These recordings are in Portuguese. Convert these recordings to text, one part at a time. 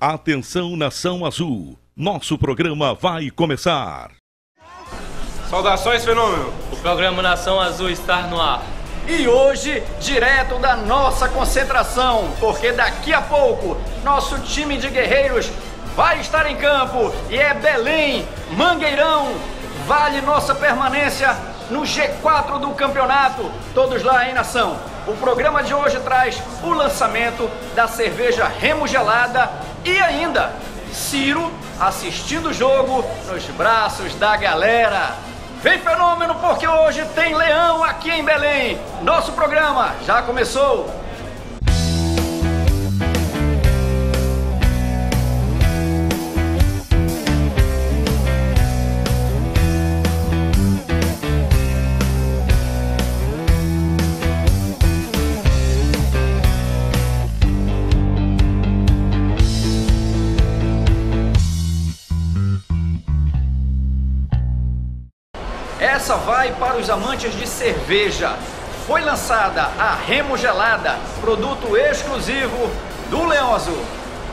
Atenção, Nação Azul, nosso programa vai começar. Saudações, Fenômeno! O programa Nação Azul está no ar. E hoje, direto da nossa concentração, porque daqui a pouco, nosso time de guerreiros vai estar em campo e é Belém, Mangueirão, vale nossa permanência no G4 do campeonato, todos lá em Nação. O programa de hoje traz o lançamento da cerveja Remo Gelada e ainda Ciro assistindo o jogo nos braços da galera. Vem, Fenômeno, porque hoje tem Leão aqui em Belém. Nosso programa já começou. Essa vai para os amantes de cerveja. Foi lançada a Remo Gelada, produto exclusivo do Leão Azul.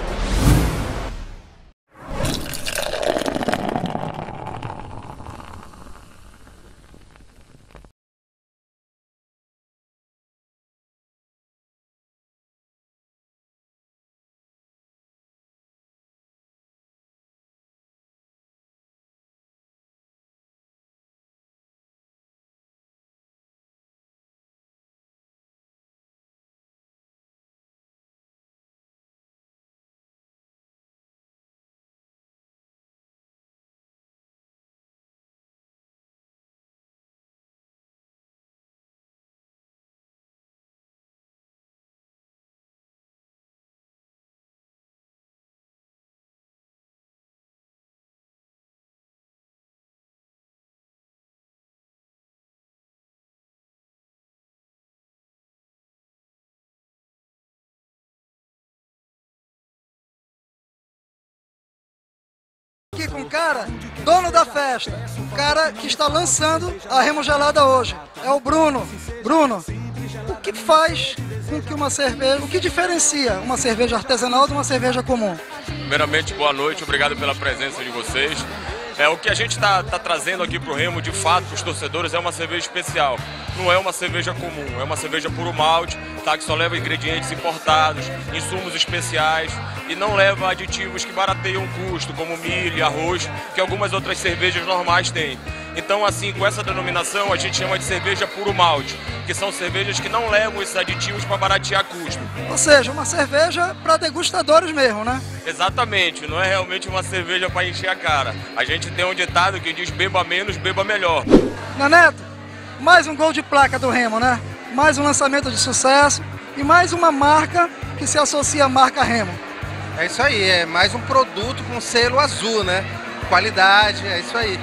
Aqui com o cara, dono da festa, o cara que está lançando a Remo Gelada hoje, é o Bruno. Bruno, o que faz com que uma cerveja, o que diferencia uma cerveja artesanal de uma cerveja comum? Primeiramente, boa noite, obrigado pela presença de vocês. O que a gente está trazendo aqui para o Remo, de fato, para os torcedores, é uma cerveja especial. Não é uma cerveja comum, é uma cerveja puro malte, tá, que só leva ingredientes importados, insumos especiais e não leva aditivos que barateiam o custo, como milho, arroz, que algumas outras cervejas normais têm. Então, assim, com essa denominação, a gente chama de cerveja puro malte, que são cervejas que não levam esses aditivos para baratear custo. Ou seja, uma cerveja para degustadores mesmo, né? Exatamente, não é realmente uma cerveja para encher a cara. A gente tem um ditado que diz beba menos, beba melhor. Neneto, mais um gol de placa do Remo, né? Mais um lançamento de sucesso e mais uma marca que se associa à marca Remo. É isso aí, é mais um produto com selo azul, né? Qualidade, é isso aí.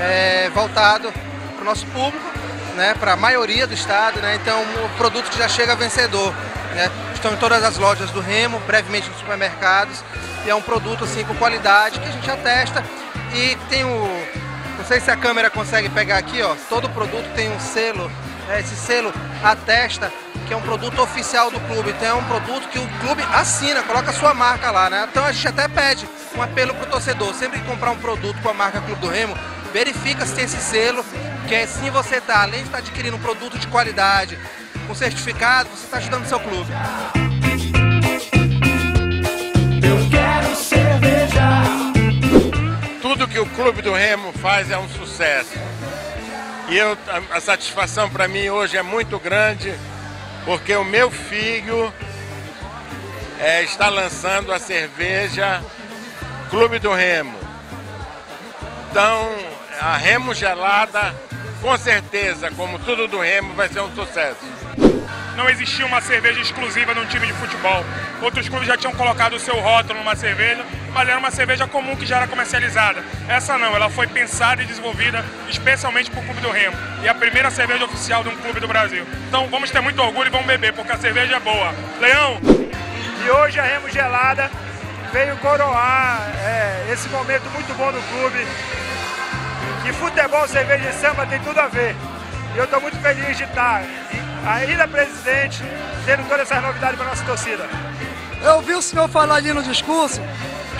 É voltado para o nosso público, né? Para a maioria do estado, né? Então, um produto que já chega vencedor, né? Estão em todas as lojas do Remo, brevemente nos supermercados, e é um produto assim com qualidade que a gente atesta e tem não sei se a câmera consegue pegar aqui, ó, todo produto tem um selo, né? Esse selo atesta que é um produto oficial do clube, então é um produto que o clube assina, coloca a sua marca lá, né? Então a gente até pede um apelo pro torcedor, sempre que comprar um produto com a marca Clube do Remo, verifica se tem esse selo, que assim você tá, além de estar adquirindo um produto de qualidade, com certificado, você está ajudando o seu clube. Eu quero cerveja. Tudo que o Clube do Remo faz é um sucesso. E a satisfação para mim hoje é muito grande, porque o meu filho está lançando a cerveja Clube do Remo. Então, a Remo Gelada, com certeza, como tudo do Remo, vai ser um sucesso. Não existia uma cerveja exclusiva num time de futebol. Outros clubes já tinham colocado o seu rótulo numa cerveja, mas era uma cerveja comum que já era comercializada. Essa não, ela foi pensada e desenvolvida especialmente para o Clube do Remo. E a primeira cerveja oficial de um clube do Brasil. Então vamos ter muito orgulho e vamos beber, porque a cerveja é boa. Leão! E hoje a Remo Gelada veio coroar esse momento muito bom do clube. Que futebol, cerveja e samba tem tudo a ver. E eu estou muito feliz de estar aí na Presidente, tendo todas essas novidades para a nossa torcida. Eu ouvi o senhor falar ali no discurso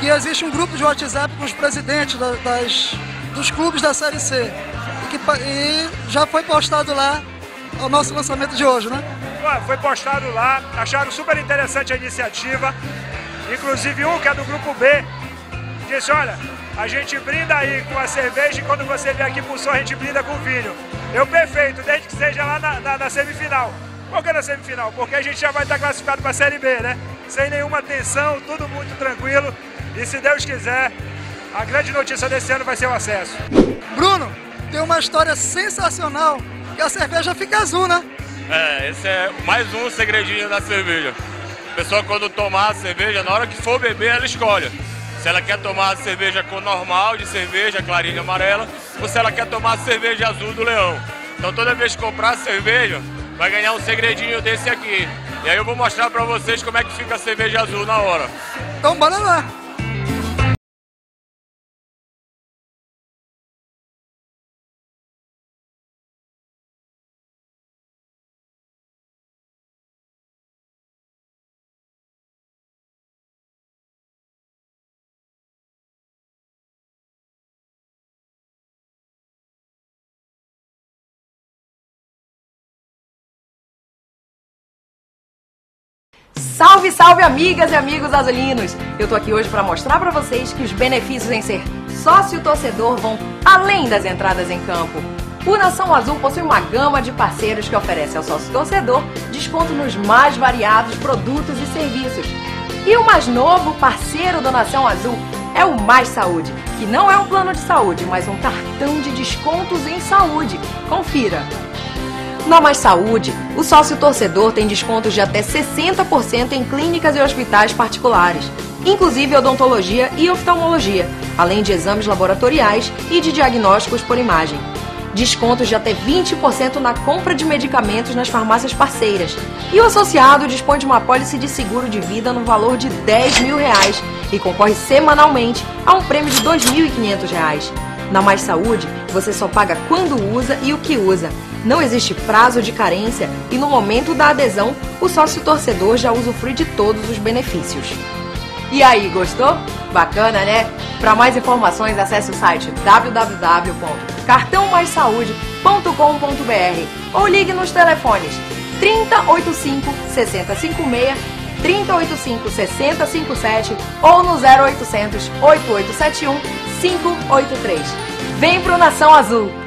que existe um grupo de WhatsApp com os presidentes dos clubes da Série C. E já foi postado lá o nosso lançamento de hoje, né? Foi postado lá, acharam super interessante a iniciativa. Inclusive um que é do grupo B disse, olha, a gente brinda aí com a cerveja e quando você vier aqui pro Sul a gente brinda com o vinho. Eu perfeito, desde que seja lá na semifinal. Por que na semifinal? Porque a gente já vai estar classificado para a Série B, né? Sem nenhuma tensão, tudo muito tranquilo. E se Deus quiser, a grande notícia desse ano vai ser o acesso. Bruno, tem uma história sensacional, que a cerveja fica azul, né? Esse é mais um segredinho da cerveja. A pessoa quando tomar a cerveja, na hora que for beber, ela escolhe. Se ela quer tomar a cerveja com normal, de cerveja, clarinha amarela, ou se ela quer tomar a cerveja azul do Leão. Então toda vez que comprar a cerveja, vai ganhar um segredinho desse aqui. E aí eu vou mostrar pra vocês como é que fica a cerveja azul na hora. Então bora lá! Salve, salve amigas e amigos azulinos! Eu tô aqui hoje para mostrar para vocês que os benefícios em ser sócio-torcedor vão além das entradas em campo. O Nação Azul possui uma gama de parceiros que oferece ao sócio-torcedor desconto nos mais variados produtos e serviços. E o mais novo parceiro do Nação Azul é o Mais Saúde, que não é um plano de saúde, mas um cartão de descontos em saúde. Confira! Na Mais Saúde, o sócio-torcedor tem descontos de até 60% em clínicas e hospitais particulares, inclusive odontologia e oftalmologia, além de exames laboratoriais e de diagnósticos por imagem. Descontos de até 20% na compra de medicamentos nas farmácias parceiras. E o associado dispõe de uma apólice de seguro de vida no valor de R$10 mil e concorre semanalmente a um prêmio de R$2.500. Na Mais Saúde, você só paga quando usa e o que usa. Não existe prazo de carência e no momento da adesão, o sócio-torcedor já usufrui de todos os benefícios. E aí, gostou? Bacana, né? Para mais informações, acesse o site www.cartãomaissaude.com.br ou ligue nos telefones 3085 6056, 3085 6057 ou no 0800 8871 583. Vem pro Nação Azul!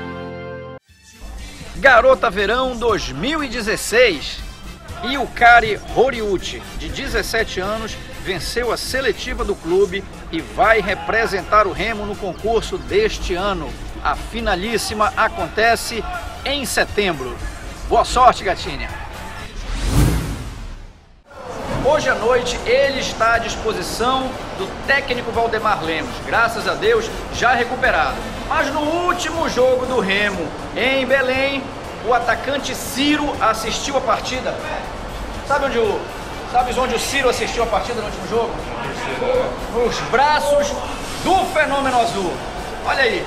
Garota Verão 2016. Yukari Horiuchi, de 17 anos, venceu a seletiva do clube e vai representar o Remo no concurso deste ano. A finalíssima acontece em setembro. Boa sorte, gatinha! Hoje à noite ele está à disposição do técnico Valdemar Lemos, graças a Deus já recuperado. Mas no último jogo do Remo, em Belém, o atacante Ciro assistiu a partida. Sabes onde o Ciro assistiu a partida no último jogo? Nos braços do Fenômeno Azul. Olha aí.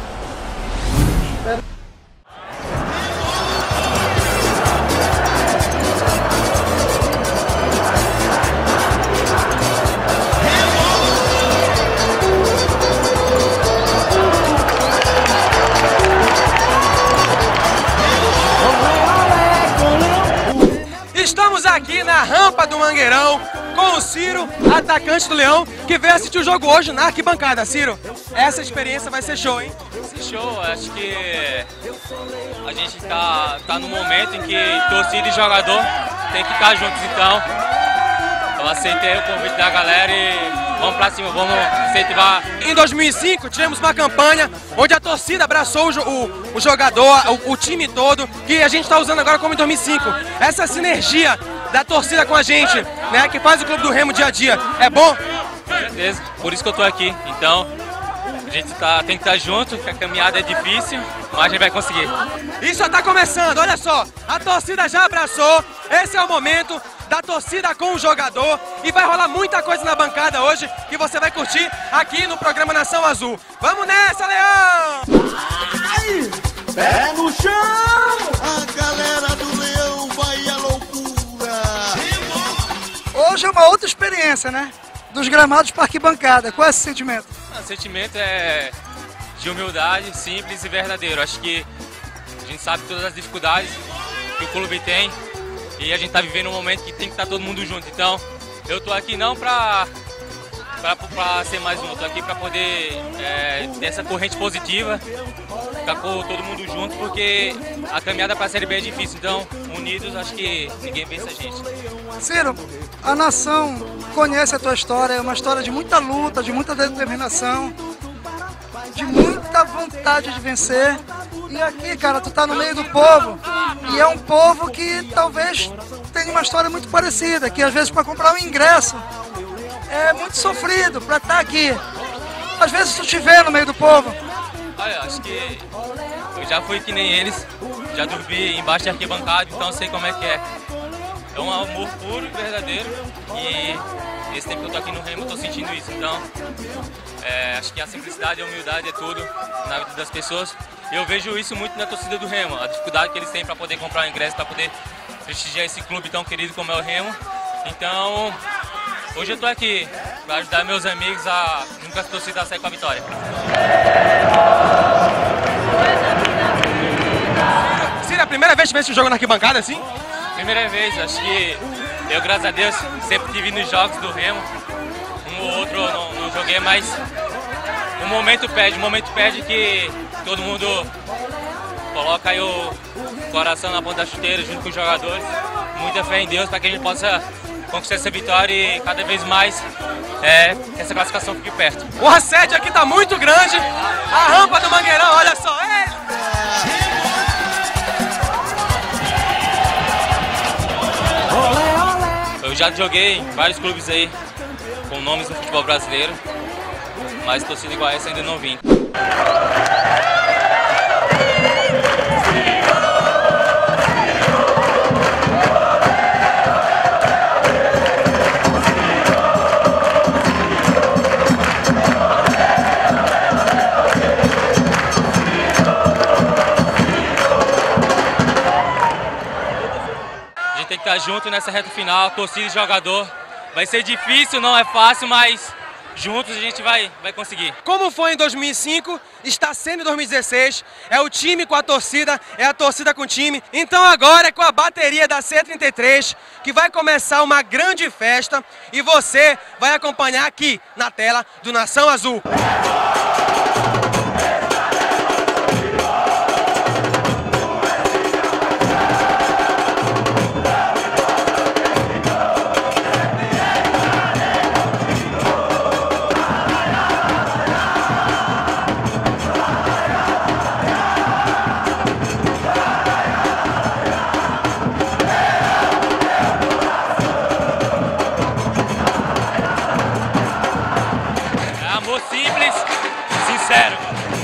Estamos aqui na rampa do Mangueirão com o Ciro, atacante do Leão, que veio assistir o jogo hoje na arquibancada. Ciro, essa experiência vai ser show, hein? Vai ser show, acho que a gente tá no momento em que torcida e jogador tem que estar juntos, então eu aceitei o convite da galera e vamos pra cima, vamos incentivar. Em 2005 tivemos uma campanha onde a torcida abraçou o jogador, o time todo, que a gente está usando agora como em 2005. Essa sinergia da torcida com a gente, né, que faz o Clube do Remo dia a dia, é bom? Com certeza, por isso que eu tô aqui. Então, a gente tem que estar junto, que a caminhada é difícil, mas a gente vai conseguir. Isso já tá começando, olha só, a torcida já abraçou, esse é o momento da torcida com o jogador e vai rolar muita coisa na bancada hoje que você vai curtir aqui no programa Nação Azul. Vamos nessa, Leão! Ai, pé no chão! A galera do Leão vai à loucura! Hoje é uma outra experiência, né? dos gramados para arquibancada. Qual é esse sentimento? O sentimento é de humildade, simples e verdadeiro. Acho que a gente sabe todas as dificuldades que o clube tem e a gente está vivendo um momento que tem que estar todo mundo junto. Então, eu tô aqui não para ser mais um, eu tô aqui para poder ter essa corrente positiva, ficar com todo mundo junto, porque a caminhada para a Série B é difícil. Então, unidos, acho que ninguém vence a gente. Ciro, a nação conhece a tua história, é uma história de muita luta, de muita determinação, de muita vontade de vencer. E aqui, cara, tu tá no meio do povo, e é um povo que talvez tenha uma história muito parecida, que às vezes para comprar um ingresso é muito sofrido para estar aqui. Às vezes tu te vê no meio do povo. Olha, acho que eu já fui que nem eles, já dormi embaixo de arquibancada, então eu sei como é que é. É um amor puro e verdadeiro, e esse tempo que eu tô aqui no Remo eu tô sentindo isso. Então, acho que a simplicidade e a humildade é tudo na vida das pessoas. Eu vejo isso muito na torcida do Remo, a dificuldade que eles têm para poder comprar o ingresso, para poder prestigiar esse clube tão querido como é o Remo. Então, hoje eu tô aqui para ajudar meus amigos a nunca a torcida a sair com a vitória. Ciro, é a primeira vez que vê esse jogo na arquibancada assim? Primeira vez, acho que eu, graças a Deus, sempre tive nos jogos do Remo. Um ou outro eu não joguei, mas o momento pede que todo mundo coloca aí o coração na ponta da chuteira junto com os jogadores. Muita fé em Deus para que a gente possa conquistar essa vitória e cada vez mais que essa classificação fique perto. O assédio aqui tá muito grande, a rampa do Mangueirão, olha só. Eu já joguei em vários clubes aí com nomes no futebol brasileiro, mas torcida igual essa ainda não vim. Tem que estar junto nessa reta final, torcida e jogador. Vai ser difícil, não é fácil, mas juntos a gente vai conseguir. Como foi em 2005, está sendo em 2016, é o time com a torcida, é a torcida com o time. Então agora é com a bateria da C33 que vai começar uma grande festa e você vai acompanhar aqui na tela do Nação Azul. Simples, sincero.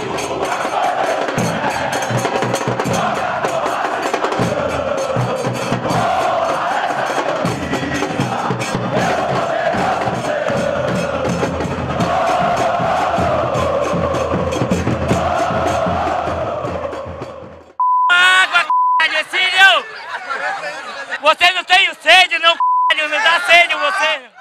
Água, Cecílio! Você não tem sede, não, não dá sede você!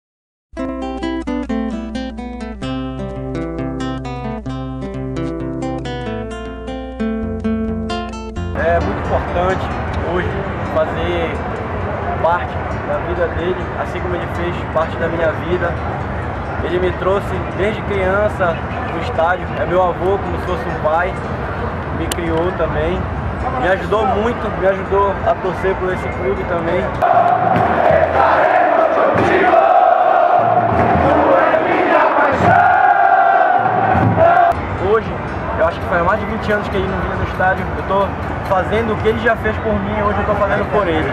É muito importante hoje fazer parte da vida dele, assim como ele fez parte da minha vida. Ele me trouxe desde criança no estádio, é meu avô como se fosse um pai, me criou também, me ajudou muito, me ajudou a torcer por esse clube também. Hoje, eu acho que faz mais de 20 anos que ele não vinha no estádio. Eu estou fazendo o que ele já fez por mim, hoje eu estou fazendo por ele.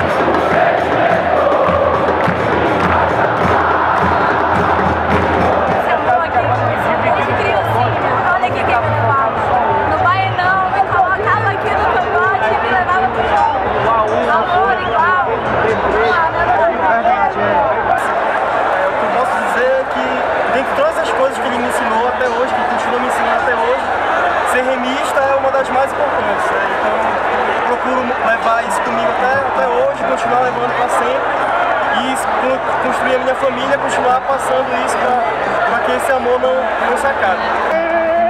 Das mais importantes, né? Então eu procuro levar isso comigo até hoje, continuar levando para sempre e construir a minha família, continuar passando isso para que esse amor não se acabe.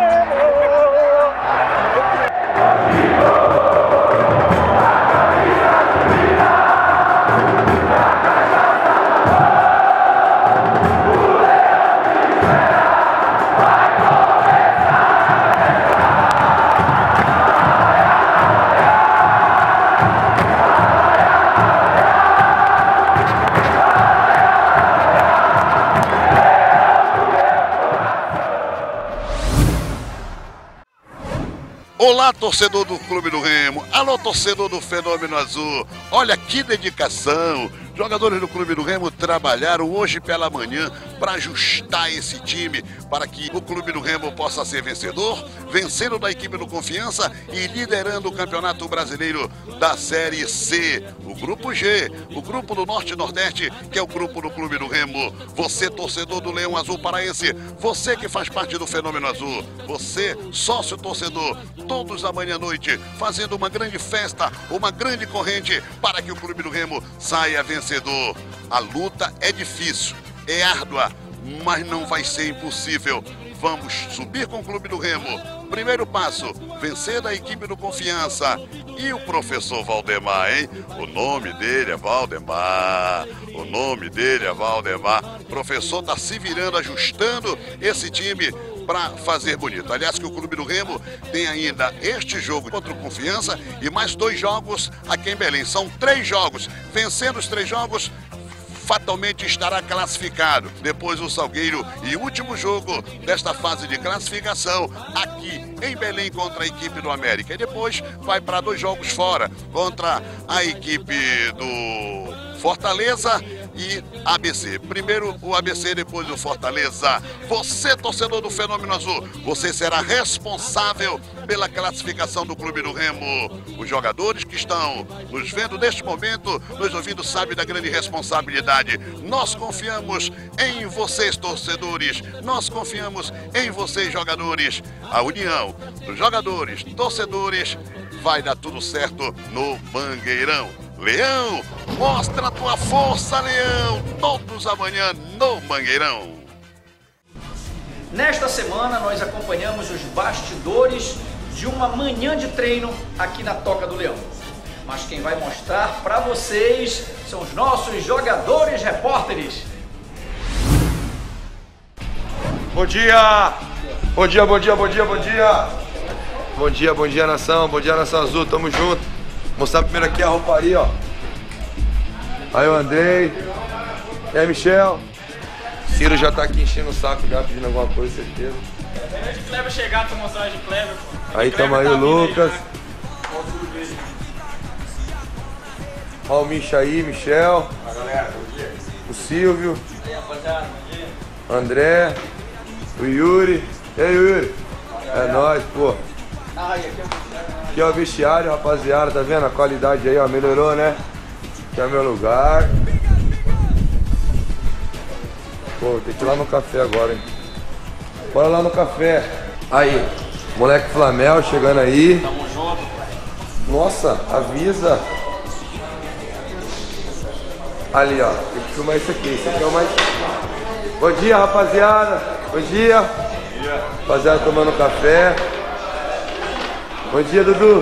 Olá, torcedor do Clube do Remo. Alô, torcedor do Fenômeno Azul. Olha que dedicação. Jogadores do Clube do Remo trabalharam hoje pela manhã para ajustar esse time para que o Clube do Remo possa ser vencedor, vencendo da equipe do Confiança e liderando o Campeonato Brasileiro da Série C. O Grupo G, o Grupo do Norte e Nordeste, que é o grupo do Clube do Remo. Você, torcedor do Leão Azul Paraense, você que faz parte do Fenômeno Azul, você, sócio torcedor, todos amanhã à noite, fazendo uma grande festa, uma grande corrente para que o Clube do Remo saia vencedor. A luta é difícil, é árdua, mas não vai ser impossível. Vamos subir com o Clube do Remo. Primeiro passo, vencer a equipe do Confiança. E o professor Valdemar, hein? O nome dele é Valdemar. O nome dele é Valdemar. O professor está se virando, ajustando esse time para fazer bonito. Aliás, que o Clube do Remo tem ainda este jogo contra o Confiança e mais 2 jogos aqui em Belém. São 3 jogos. Vencendo os 3 jogos, fatalmente estará classificado. Depois o Salgueiro e último jogo desta fase de classificação aqui em Belém contra a equipe do América. E depois vai para 2 jogos fora contra a equipe do Fortaleza e ABC. Primeiro o ABC, depois o Fortaleza. Você, torcedor do Fenômeno Azul, você será responsável pela classificação do Clube do Remo. Os jogadores que estão nos vendo neste momento, nos ouvindo, sabem da grande responsabilidade. Nós confiamos em vocês, torcedores. Nós confiamos em vocês, jogadores. A união dos jogadores, torcedores, vai dar tudo certo no Mangueirão. Leão, mostra a tua força, Leão, todos amanhã no Mangueirão. Nesta semana nós acompanhamos os bastidores de uma manhã de treino aqui na Toca do Leão. Mas quem vai mostrar para vocês são os nossos jogadores repórteres. Bom dia! Bom dia, bom dia, bom dia, bom dia! Bom dia, nação azul, tamo junto. Mostrar primeiro aqui a rouparia, ó. Aí o Andrei. E aí, Michel. Ciro já tá aqui enchendo o saco, já pedindo alguma coisa, certeza. Antes de Kleber chegar, tô mostrando de Kleber, pô. Aí tamo aí o Lucas. Ó o Micha aí, Michel. O Silvio. André. O Yuri. E aí, Yuri? É nóis, pô. Aqui é o vestiário, rapaziada, tá vendo a qualidade aí, ó, melhorou, né? Aqui é o meu lugar. Pô, tem que ir lá no café agora, hein? Bora lá no café. Aí, moleque Flamel chegando aí. Tamo junto. Nossa, avisa. Ali, ó, tem que filmar isso aqui é o mais... Bom dia, rapaziada. Bom dia. Bom dia. Rapaziada tomando café. Bom dia, Dudu.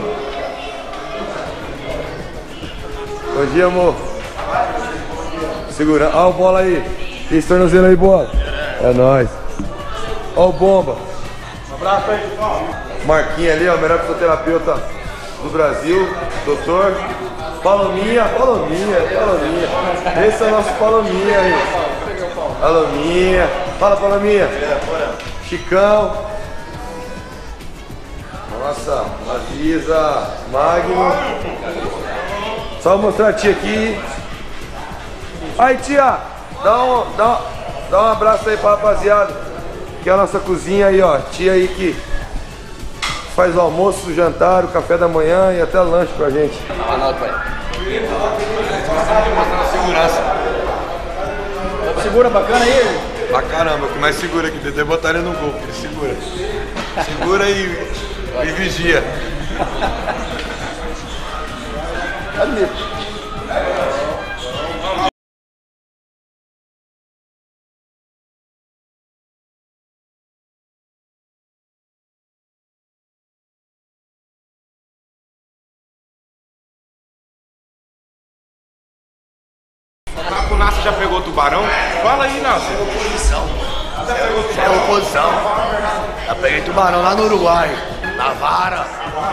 Bom dia, amor. Segurando. Ó o bola aí. Esse tornozelo aí, bola. É nóis. Ó o bomba. Um abraço aí, pessoal. Marquinhos ali, ó, melhor fisioterapeuta do Brasil. Doutor. Palominha. Esse é o nosso Palominha aí. Palominha. Fala, Palominha. Chicão. Nossa, avisa, Magno. Só mostrar a tia aqui. Aí, tia, dá um abraço aí pra rapaziada. Que é a nossa cozinha aí, ó. Tia aí que faz o almoço, o jantar, o café da manhã e até lanche pra gente. Anota, pai. Segurança. Segura bacana aí? Pra caramba, o que mais segura aqui, até botar ele no gol, ele segura. Segura e vigia. Cadê? já pegou tubarão? Fala aí, Nácio. Oposição. É oposição. Já peguei tubarão lá no Uruguai, na vara.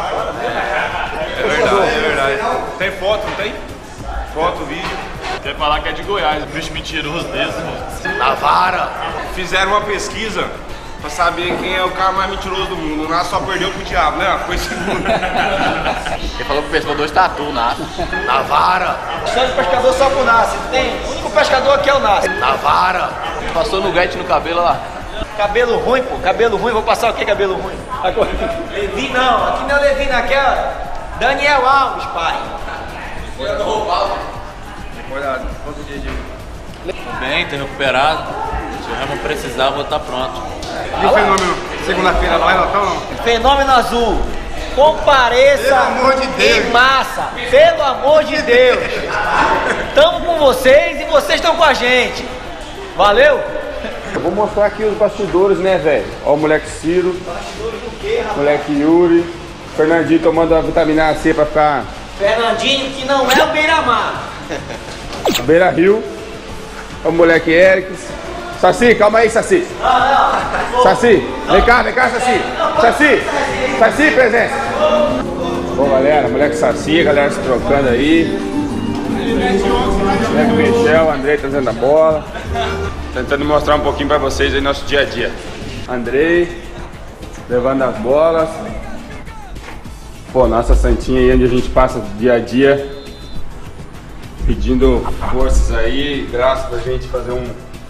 É verdade. Tem foto, não tem? Foto, vídeo. Quer falar que é de Goiás, um bicho mentiroso desse, mano. Na vara. Fizeram uma pesquisa pra saber quem é o cara mais mentiroso do mundo. O Nácio só perdeu pro diabo, né? Foi segundo. Ele falou que pescou 2 tatu, Nácio. Na vara. Só de pescador só pro Nácio. Tem. O único pescador aqui é o Nácio. Na vara. Passou no guete no cabelo lá. Cabelo ruim, pô. Cabelo ruim. Vou passar o que cabelo ruim? Levi não. Aqui não é Levi, não. Aqui é Daniel Alves, pai. Foi roubado. Cuidado. Quanto dia de... Tô bem, tô recuperado. Se o Remo precisar, vou estar pronto. E o fenômeno? Segunda-feira vai lá, não? Fenômeno Azul. Compareça pelo amor de Deus. Em massa. Pelo amor de Deus. Estamos com vocês e vocês estão com a gente. Valeu? Eu vou mostrar aqui os bastidores, né, velho? Ó o moleque Ciro. Bastidores do quê, rapaz? Moleque Yuri. Fernandinho tomando a vitamina C pra ficar... Fernandinho, que não é o Beira-Mar. Beira Rio. O moleque Eric. Saci, calma aí, Saci. Saci, vem cá, Saci. Saci, presença. Bom, galera, moleque Saci, a galera se trocando aí. Moleque Michel, Andrei trazendo a bola. Tentando mostrar um pouquinho pra vocês aí nosso dia a dia. Andrei, levando as bolas. Pô, nossa santinha aí, onde a gente passa dia a dia. Pedindo forças aí, graças pra gente fazer um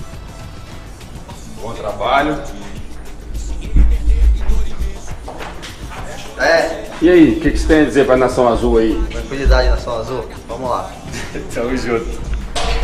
bom trabalho. E aí, o que você tem a dizer pra Nação Azul aí? Tranquilidade, Nação Azul. Vamos lá. Tamo junto.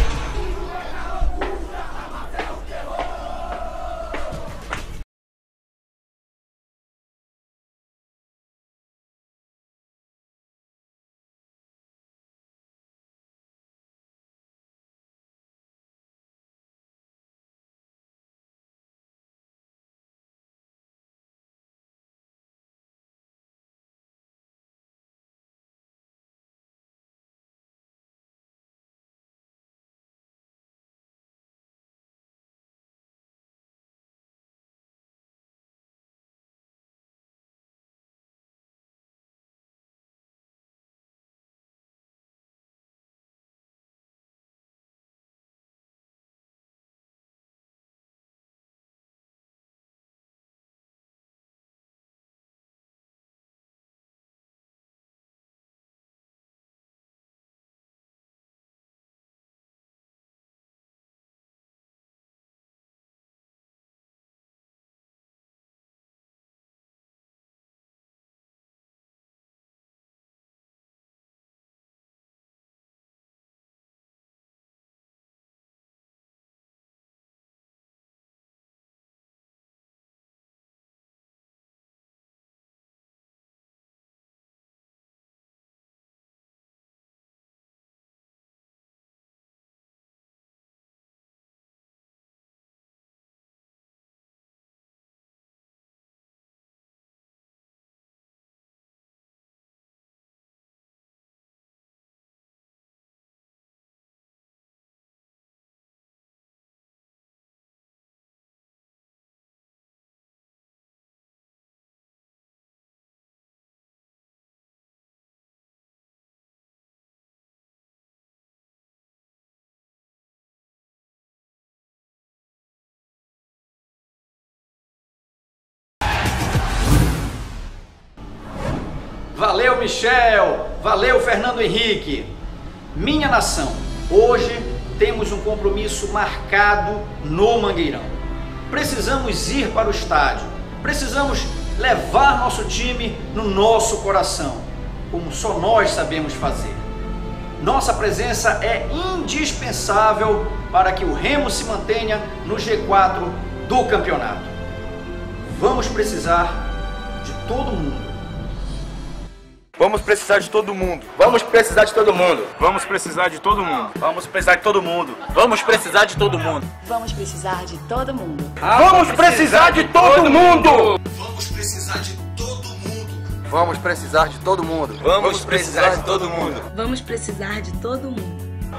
Valeu, Michel! Valeu, Fernando Henrique! Minha nação, hoje temos um compromisso marcado no Mangueirão. Precisamos ir para o estádio, precisamos levar nosso time no nosso coração, como só nós sabemos fazer. Nossa presença é indispensável para que o Remo se mantenha no G4 do campeonato. Vamos precisar de todo mundo. Vamos precisar de todo mundo. Vamos precisar de todo mundo. Vamos precisar de todo mundo. Vamos precisar de todo mundo. Vamos precisar de todo mundo. Vamos precisar de todo mundo. Vamos precisar de todo mundo. Vamos precisar de todo mundo. Vamos precisar de todo mundo. Vamos precisar de todo mundo. Vamos precisar de todo mundo.